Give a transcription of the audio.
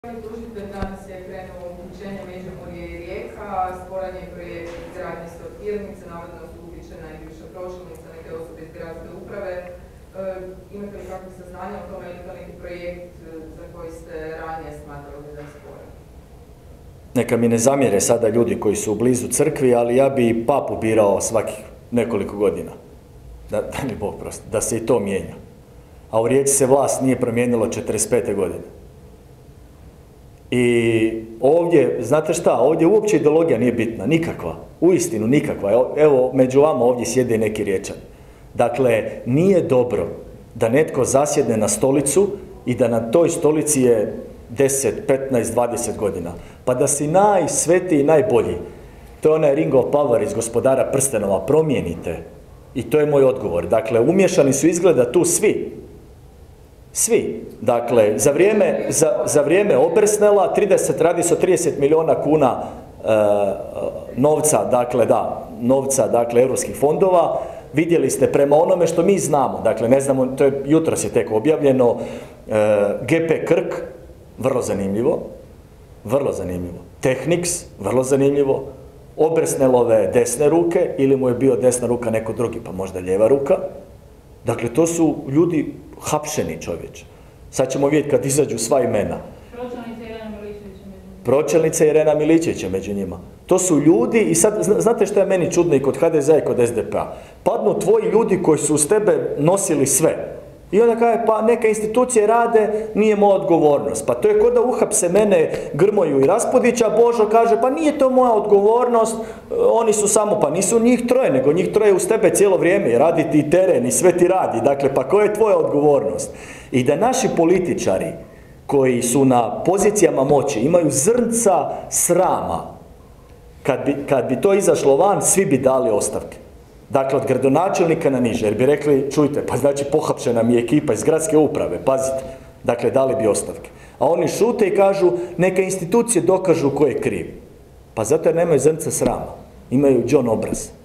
Tužitelj danas je krenuo uključenje Međimurje i Rijeka, sporan je projekt izgradnje sortirnice, navodno su uključena i bivša pročelnica neke osobe iz gradske uprave. Imate li kakve saznanja o tome, ili to neki projekt za koji ste ranije smatrali da je sporan? Neka mi ne zamjere sada ljudi koji su blizu crkvi, ali ja bi papu birao svakih nekoliko godina. Da mi Bog prosti, da se i to mijenja. A u Rijeci se vlast nije promijenilo 45. godine. I ovdje, znate šta, ovdje uopće ideologija nije bitna, nikakva, uistinu nikakva. Evo, među vama ovdje sjede neki Riječani. Dakle, nije dobro da netko zasjedne na stolicu i da na toj stolici je 10, 15, 20 godina. Pa da si najsvetiji i najbolji. To je onaj Ring of Power iz Gospodara prstenova, promijenite. I to je moj odgovor. Dakle, umješani su izgleda tu svi. Svi. Dakle, za vrijeme Obersnela, radi se o 30 milijuna kuna novca, dakle, europskih fondova. Vidjeli ste prema onome što mi znamo, dakle, ne znamo, to je jutros je tek objavljeno, GP Krk, vrlo zanimljivo, Technics, vrlo zanimljivo, Obersnelove desne ruke, ili mu je bio desna ruka neko drugi, pa možda lijeva ruka. Dakle, to su ljudi hapšeni, čovječe. Sad ćemo vidjeti kad izađu sva imena. Pročelnica Irena Miletić je među njima. To su ljudi, i sad, znate što je meni čudno i kod HDZ-a i kod SDP-a? Padnu tvoji ljudi koji su uz tebe nosili sve. I onda kaže, pa neka institucije rade, nije moja odgovornost. Pa to je kao da uhapse mene, Grmoju i Raspudića, Božo kaže, pa nije to moja odgovornost, oni su samo, pa nisu njih troje, nego njih troje uz tebe cijelo vrijeme, i radi ti teren i sve ti radi. Dakle, pa koja je tvoja odgovornost? I da naši političari koji su na pozicijama moći imaju zrnca srama, kad bi to izašlo van, svi bi dali ostavke. Dakle, od gradonačelnika na niže, jer bi rekli, čujte, pa znači pohapšena mi je ekipa iz gradske uprave, pazite, dakle, dali bi ostavke. A oni šute i kažu, neka institucije dokažu ko je kriv. Pa zato jer nemaju zrnca srama, imaju John obraz.